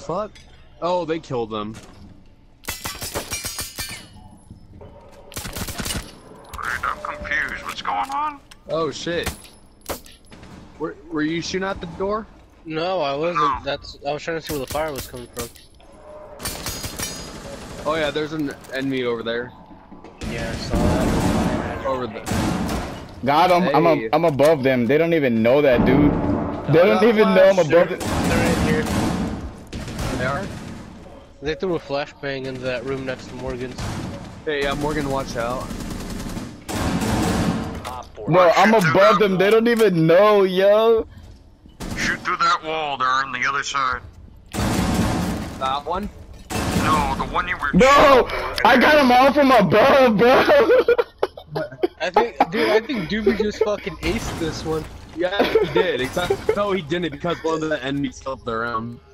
fuck? Oh, they killed them. I'm confused. What's going on? Oh shit. Were you shooting at the door? No, I wasn't. No. I was trying to see where the fire was coming from. Oh yeah, there's an enemy over there. Yeah, I saw that. Over there. God, Hey. I'm above them. They don't even know that, dude. They don't even know I'm above them. They're in here. They are? They threw a flashbang into that room next to Morgan's. Hey, yeah, Morgan, watch out. Bro, I'm above them. They don't even know, yo. Shoot through that wall there on the other side. That one? No, the one you were. Bro, I got them all from above, bro. I think Doobie just fucking aced this one. Yeah, he did. Except, no, he didn't because one of the enemies helped around.